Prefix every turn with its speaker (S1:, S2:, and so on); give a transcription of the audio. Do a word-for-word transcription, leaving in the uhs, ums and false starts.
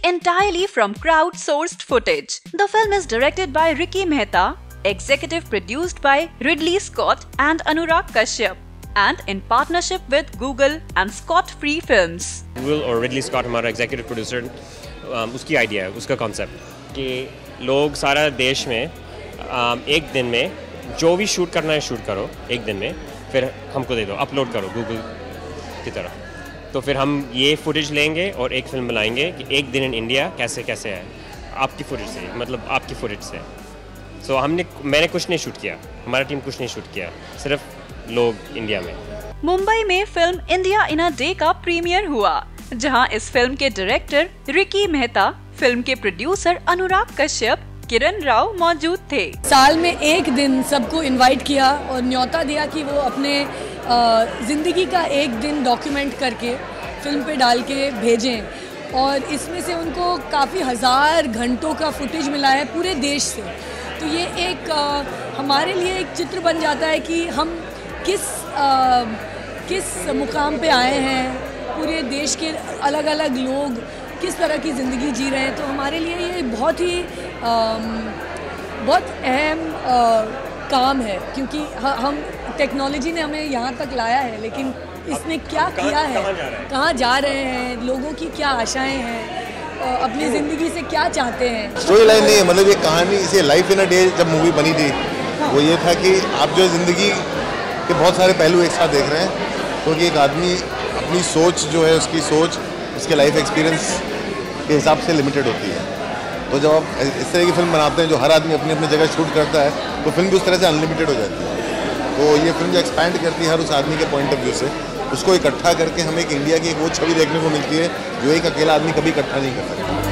S1: entirely from crowd-sourced footage. The film is directed by Ricky Mehta, executive produced by Ridley Scott and Anurag Kashyap, and in partnership with Google and Scott Free Films.
S2: Google और Ridley Scott हमारा executive producer, um, उसकी idea है, उसका concept कि लोग सारा देश में um, एक दिन में जो भी शूट करना है शूट करो एक दिन में, फिर हमको दे दो, अपलोड करो गूगल की तरह। तो फिर हम ये फुटेज लेंगे और एक फिल्म बनाएंगे कि एक दिन इन इंडिया कैसे कैसे है आपकी फुटेज से, मतलब आपकी फुटेज से। सो so, हमने मैंने कुछ नहीं शूट किया, हमारा टीम कुछ नहीं शूट किया, सिर्फ लोग इंडिया में।
S1: मुंबई में film India in a day का प्रीमियर हुआ, जहां इस फिल्म के डायरेक्टर रिकी मेहता, फिल्म के प्रोड्यूसर अनुराग कश्यप, किरण राव मौजूद थे।
S3: साल में एक दिन सबको इनवाइट किया और न्योता दिया कि वो अपने ज़िंदगी का एक दिन डॉक्यूमेंट करके फिल्म पे डाल के भेजें, और इसमें से उनको काफ़ी हज़ार घंटों का फुटेज मिला है पूरे देश से। तो ये एक आ, हमारे लिए एक चित्र बन जाता है कि हम किस आ, किस मुकाम पे आए हैं, पूरे देश के अलग अलग लोग किस तरह की ज़िंदगी जी रहे हैं। तो हमारे लिए ये बहुत ही आ, बहुत अहम काम है, क्योंकि हम टेक्नोलॉजी ने हमें यहाँ तक लाया है, लेकिन इसने क्या किया है, कहाँ जा रहे हैं, लोगों की क्या आशाएं हैं, अपनी ज़िंदगी से क्या चाहते हैं।
S4: स्टोरी लाइन नहीं है, मतलब ये कहानी, इसे लाइफ इन अ डे जब मूवी बनी थी वो ये था कि आप जो ज़िंदगी के बहुत सारे पहलू एक साथ देख रहे हैं, क्योंकि तो एक आदमी अपनी सोच जो है, उसकी सोच उसके लाइफ एक्सपीरियंस के हिसाब से लिमिटेड होती है। तो जब आप इस तरह की फिल्म बनाते हैं जो हर आदमी अपनी अपनी जगह शूट करता है, तो फिल्म भी उस तरह से अनलिमिटेड हो जाती है। तो ये फिल्म जो एक्सपैंड करती है हर उस आदमी के पॉइंट ऑफ व्यू से, उसको इकट्ठा करके हमें एक इंडिया की एक वो छवि देखने को मिलती है जो एक अकेला आदमी कभी इकट्ठा नहीं कर सकता।